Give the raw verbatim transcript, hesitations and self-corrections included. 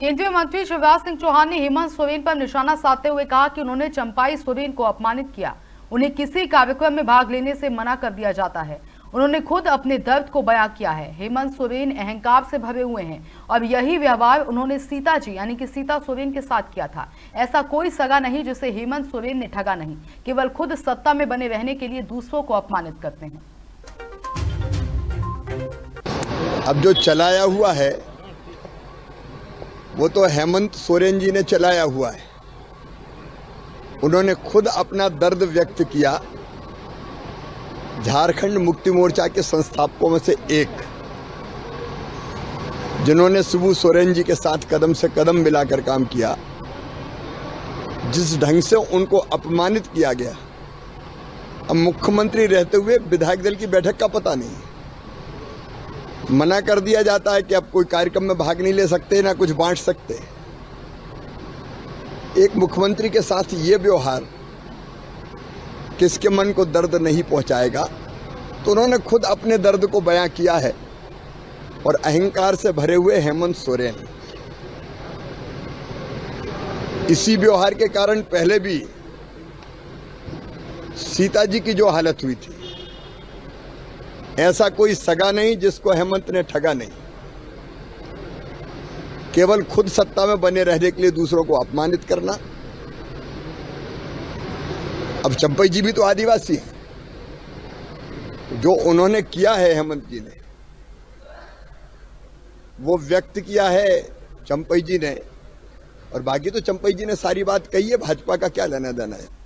केंद्रीय मंत्री शिवराज सिंह चौहान ने हेमंत सोरेन पर निशाना साधते हुए कहा कि उन्होंने चंपाई सोरेन को अपमानित किया। उन्हें किसी कार्यक्रम में भाग लेने से मना कर दिया जाता है। उन्होंने खुद अपने दर्द को बयां किया है। हेमंत सोरेन अहंकार से भरे हुए हैं और यही व्यवहार उन्होंने सीता जी यानी कि सीता सोरेन के साथ किया था। ऐसा कोई सगा नहीं जिसे हेमंत सोरेन ने ठगा नहीं, केवल खुद सत्ता में बने रहने के लिए दूसरों को अपमानित करते हैं। अब जो चलाया हुआ है वो तो हेमंत सोरेन जी ने चलाया हुआ है। उन्होंने खुद अपना दर्द व्यक्त किया। झारखंड मुक्ति मोर्चा के संस्थापकों में से एक, जिन्होंने शिबू सोरेन जी के साथ कदम से कदम मिलाकर काम किया, जिस ढंग से उनको अपमानित किया गया। अब मुख्यमंत्री रहते हुए विधायक दल की बैठक का पता नहीं, मना कर दिया जाता है कि अब कोई कार्यक्रम में भाग नहीं ले सकते, ना कुछ बांट सकते। एक मुख्यमंत्री के साथ ये व्यवहार किसके मन को दर्द नहीं पहुंचाएगा। तो उन्होंने खुद अपने दर्द को बयां किया है और अहंकार से भरे हुए हेमंत सोरेन इसी व्यवहार के कारण पहले भी सीता जी की जो हालत हुई थी, ऐसा कोई सगा नहीं जिसको हेमंत ने ठगा नहीं, केवल खुद सत्ता में बने रहने के लिए दूसरों को अपमानित करना। अब चंपई जी भी तो आदिवासी हैं। जो उन्होंने किया है हेमंत जी ने, वो व्यक्त किया है चंपई जी ने, और बाकी तो चंपई जी ने सारी बात कही है। भाजपा का क्या लेना देना है।